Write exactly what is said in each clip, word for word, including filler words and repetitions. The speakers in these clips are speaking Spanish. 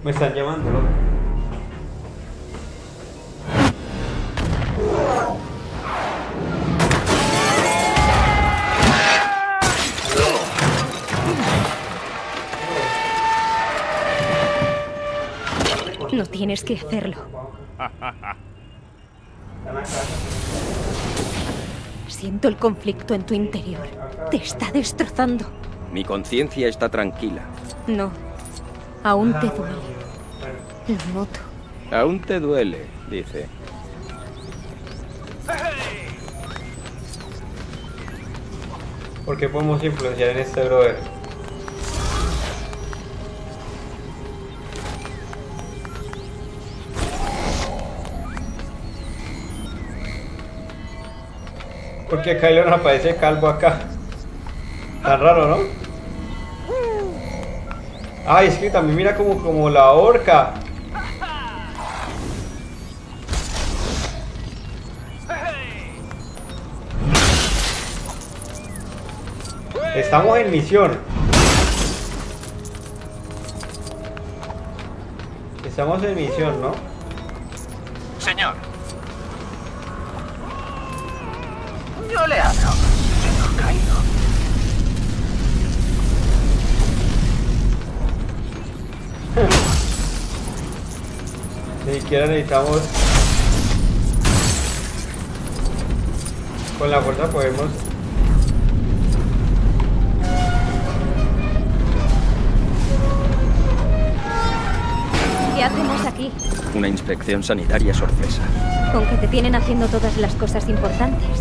Me están llamando, loco. No tienes que hacerlo. Siento el conflicto en tu interior. Te está destrozando. Mi conciencia está tranquila. No. Aún te duele. Lo noto. Aún te duele, dice. ¿Por qué podemos influenciar en este brother? Porque Kylo nos aparece calvo acá. Tan raro, ¿no? Ay, es que también mira como, como la horca. Estamos en misión. Estamos en misión, ¿no? Señor. Yo le hablo, señor Kylo. Ni siquiera necesitamos. Con la fuerza podemos. ¿Qué hacemos aquí? Una inspección sanitaria sorpresa. Con que te tienen haciendo todas las cosas importantes.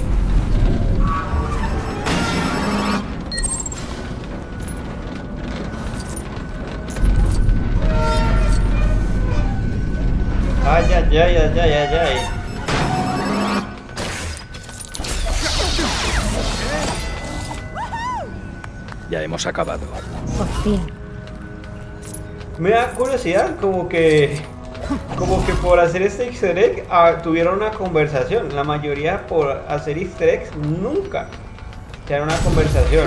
Ay, ay, ay, ay, ay, ay, ay. Ya hemos acabado. Por fin. Me da curiosidad, como que como que por hacer este easter egg ah, tuvieron una conversación. La mayoría por hacer easter eggs nunca tienen una conversación.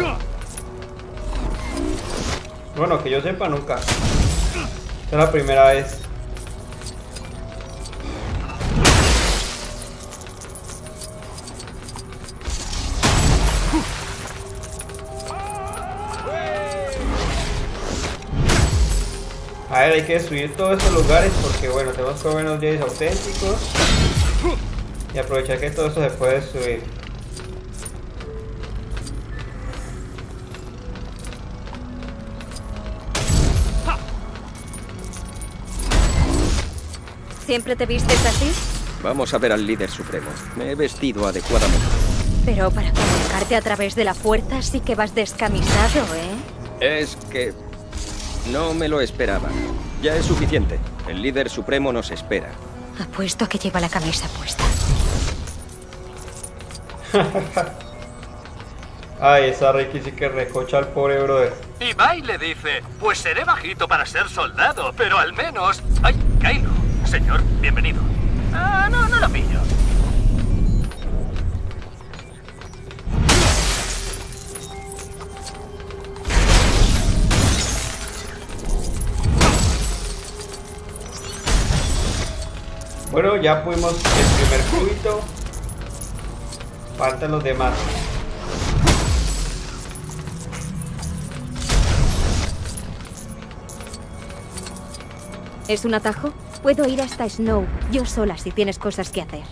Bueno, que yo sepa nunca. Esta es la primera vez. A ver, hay que destruir todos estos lugares porque, bueno, tenemos que ver unos Jedi auténticos y aprovechar que todo esto se puede destruir. ¿Siempre te vistes así? Vamos a ver al líder supremo. Me he vestido adecuadamente. Pero para comunicarte a través de la fuerza sí que vas descamisado, ¿eh? Es que... no me lo esperaba. Ya es suficiente. El líder supremo nos espera. Apuesto a que lleva la camisa puesta. Ay, esa Ricky sí que recocha al pobre brother. Y Bai le dice, pues seré bajito para ser soldado, pero al menos... ¡Ay, Kylo! Señor, bienvenido. Ah, no, no lo pillo. Bueno, ya fuimos el primer cubito. Faltan los demás. ¿Es un atajo? Puedo ir hasta Snow, yo sola, si tienes cosas que hacer.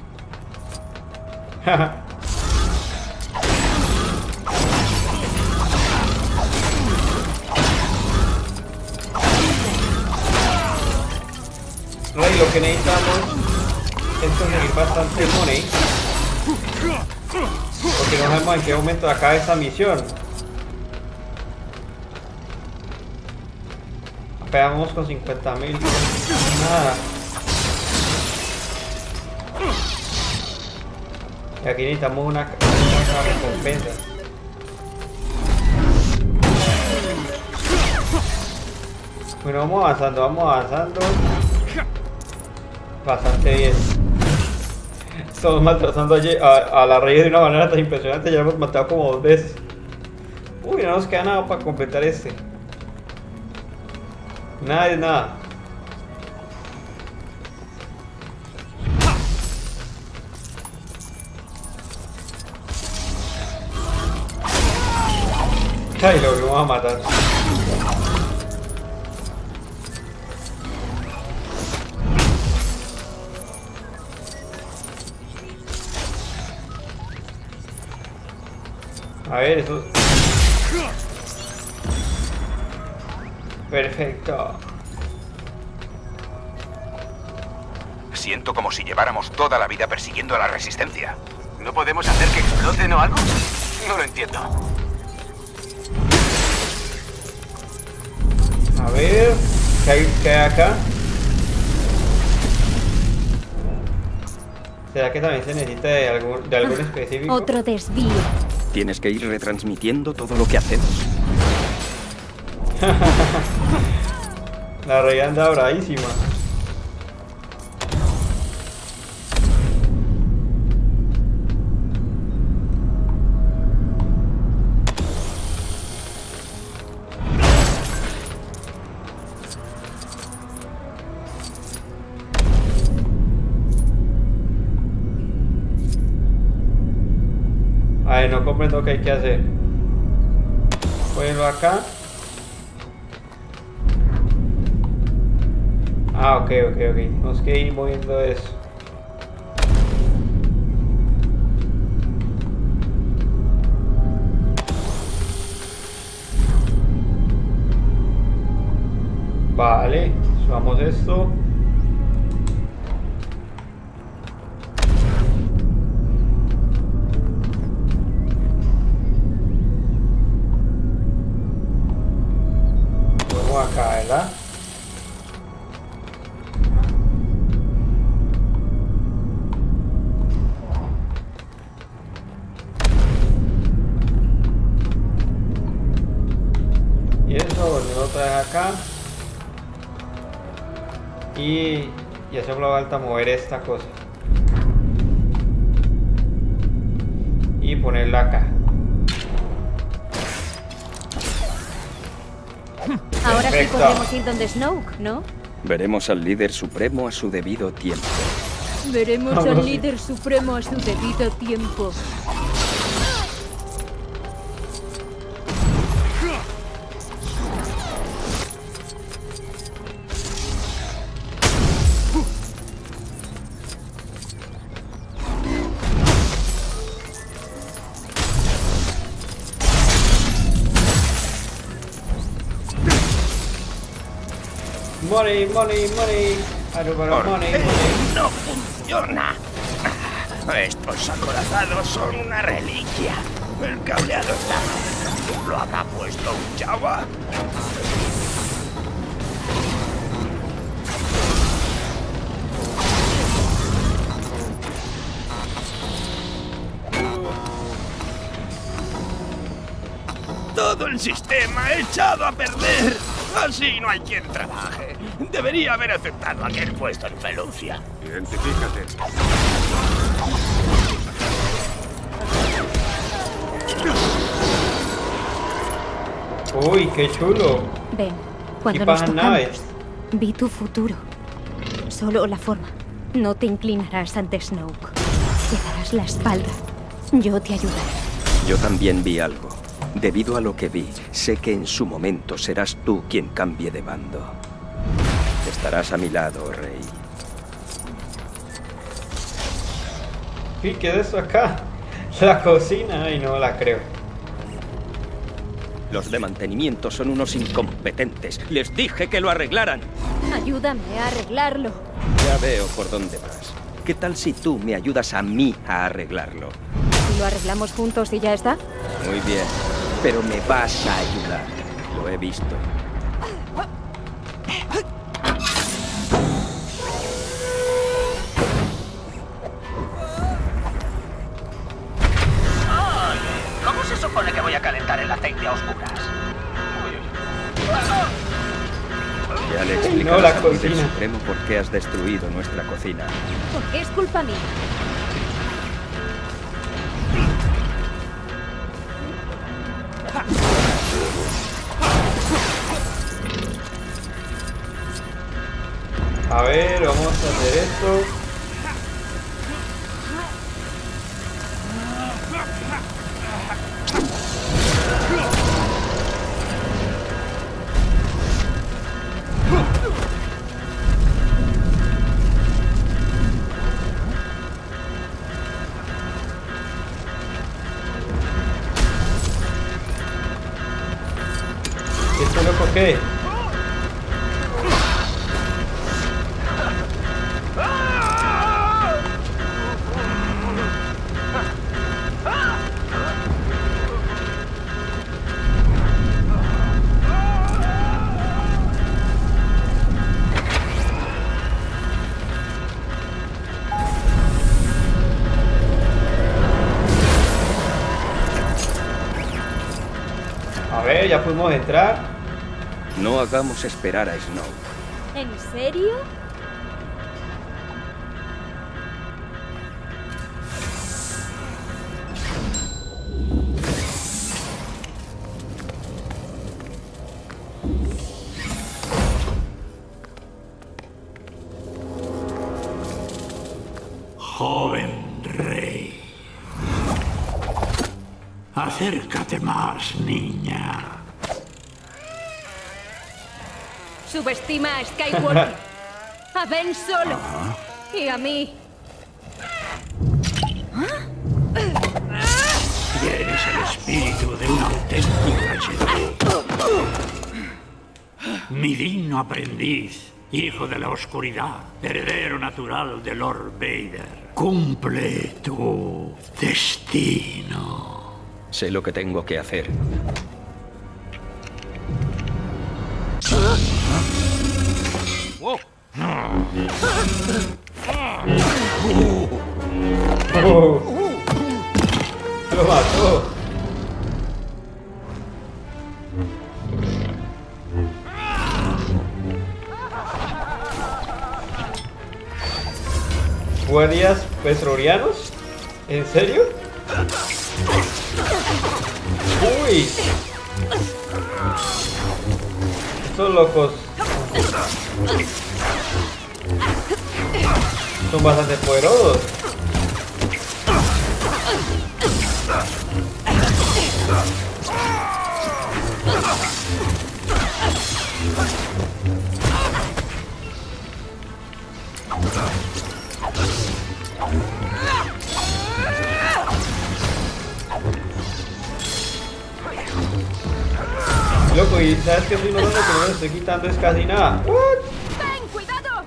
Rey, lo que necesitamos es conseguir bastante money. Porque no sabemos en qué momento acaba esta misión. Pegamos con cincuenta mil. Nada. Y aquí necesitamos una, una recompensa. Bueno, vamos avanzando, vamos avanzando. Bastante bien. Estamos maltratando a, a la Rey de una manera tan impresionante. Ya hemos matado como dos veces. Uy, no nos queda nada para completar este. Nada de nada. Ay, lo vamos a matar. A ver, eso... Perfecto. Siento como si lleváramos toda la vida persiguiendo a la Resistencia. ¿No podemos hacer que exploten o algo? No lo entiendo. A ver... ¿Qué hay, qué hay acá? ¿Será que también se necesita de algún, de algún específico? Otro desvío. Tienes que ir retransmitiendo todo lo que hacemos. La rey anda bravísima. A ver, no comprendo qué hay que hacer. Ponlo acá. Ah, ok, ok, ok. Tenemos que ir moviendo eso. Vale, subamos esto. Vamos acá, ¿verdad? Y eso, volvemos otra vez acá. Y ya se me falta mover esta cosa. Y ponerla acá. Ahora sí Perfecto. podemos ir donde Snoke, ¿no? Veremos al líder supremo a su debido tiempo. Veremos Vamos. al líder supremo a su debido tiempo. Money, money, money. Arubara, money, money. No funciona. Estos acorazados son una reliquia. El cableado está roto. ¿Lo habrá puesto un chava? Todo el sistema echado a perder. Así no hay quien trabaje. Debería haber aceptado aquel puesto en Felucia. Identifícate. Uy, qué chulo. Ven, cuando Y nos pasan tocamos, naves. vi tu futuro. Solo la forma. No te inclinarás ante Snoke. Te darás la espalda. Yo te ayudaré. Yo también vi algo. Debido a lo que vi, sé que en su momento serás tú quien cambie de bando. Estarás a mi lado, Rey. ¿Y qué es eso acá? La cocina. Ay, no la creo. Los de mantenimiento son unos incompetentes. Les dije que lo arreglaran. Ayúdame a arreglarlo. Ya veo por dónde vas. ¿Qué tal si tú me ayudas a mí a arreglarlo? ¿Y lo arreglamos juntos y ya está? Muy bien, pero me vas a ayudar. Lo he visto. ¿Cómo se supone que voy a calentar el aceite a oscuras? Ya le No, explicarás la al líder cocina. supremo por qué has destruido nuestra cocina. Porque es culpa mía. A ver, vamos a hacer esto. ¿Eso qué? A ver, ya pudimos entrar. No hagamos esperar a Snow. ¿En serio? Joven rey. Acércate más, niña. Subestima a Skywalker. A Ben Solo. Y a mí. Tienes el espíritu de una auténtica Jedi. Mi digno aprendiz, hijo de la oscuridad, heredero natural de Lord Vader. Cumple tu destino. Sé lo que tengo que hacer. Oh. Lo mató. ¿Guardias petrolianos? ¿En serio? Uy. Estos locos son bastante poderosos. Loco, y sabes que soy no, lo que no le estoy quitando es casi nada. What? ¡Ven, cuidado!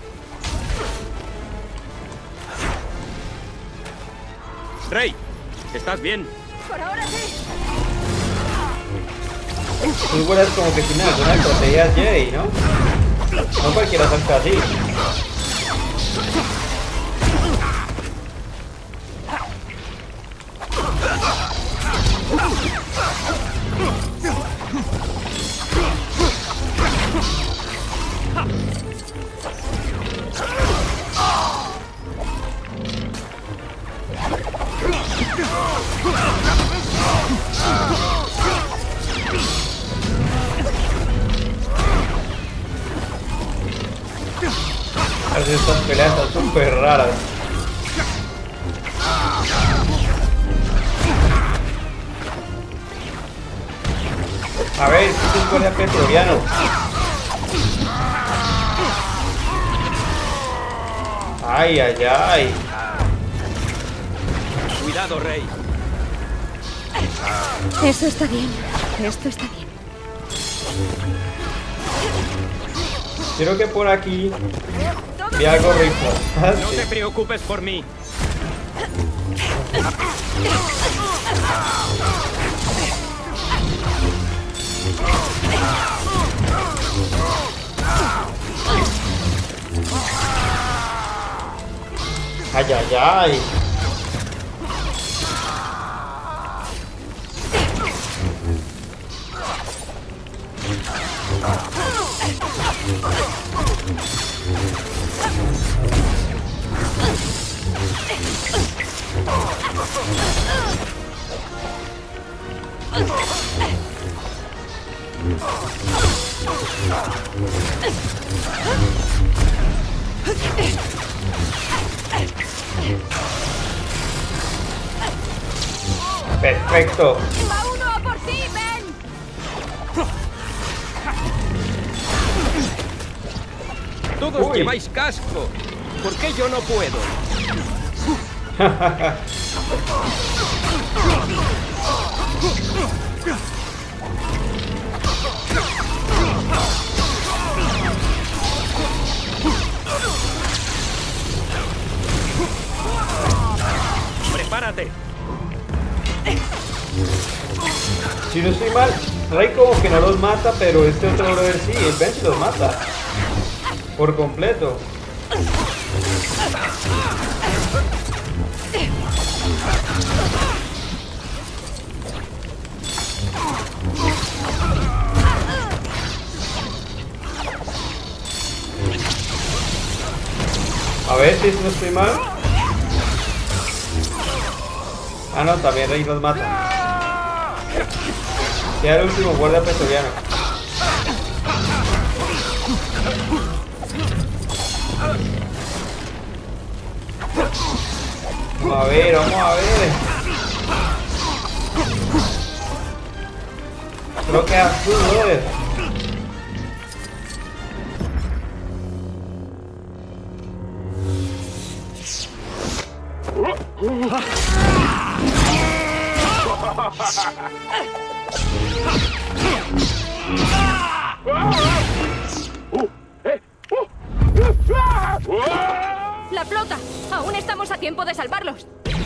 Rey, ¿estás bien? Por ahora sí. Tú vuelas como que tiene alguna estrategia Jedi, ¿no? No cualquiera salta así. Estas peleas están súper raras. A ver, este es un guardia petroliano. Ay, ay, ay. Cuidado, Rey. Eso está bien. Esto está bien. Creo que por aquí vi algo rico. No te preocupes por mí. Ay, ay, ay. Perfecto. ¡Va uno a por ti, Ben! Todos Uy. lleváis casco. ¿Por qué yo no puedo? ¡Prepárate! Si no estoy mal, Rey como que no los mata, pero este otro brother sí, el Ben sí los mata. Por completo. A ver si no estoy mal. Ah, no, también Rey los mata. Ya el último guardia pretoriano. Vamos a ver, vamos a ver. Creo que es azul, brother. ¡La flota! ¡Aún estamos a tiempo de salvarlos!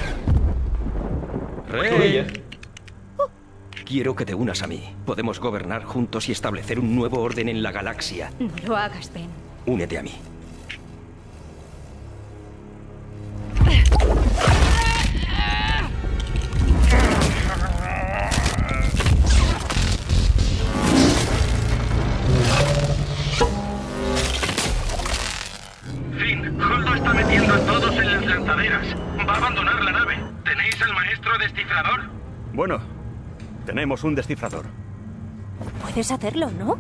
Rey. Quiero que te unas a mí. Podemos gobernar juntos y establecer un nuevo orden en la galaxia. No lo hagas, Ben. Únete a mí. Finn, Holdo está metiendo a todos en las lanzaderas. Va a abandonar la nave. ¿Tenéis al maestro descifrador? Bueno, tenemos un descifrador. Puedes hacerlo, ¿no?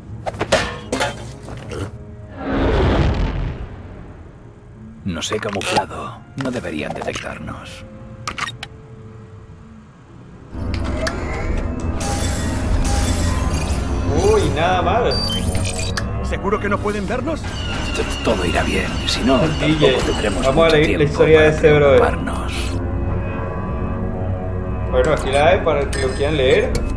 Nos he camuflado. No deberían detectarnos. Uy, nada mal. ¿Seguro que no pueden vernos? Todo irá bien. Si no, D J, tampoco tendremos vamos a mucho leer la tiempo historia de para este brother. preocuparnos. Bueno, aquí la hay para que lo quieran leer.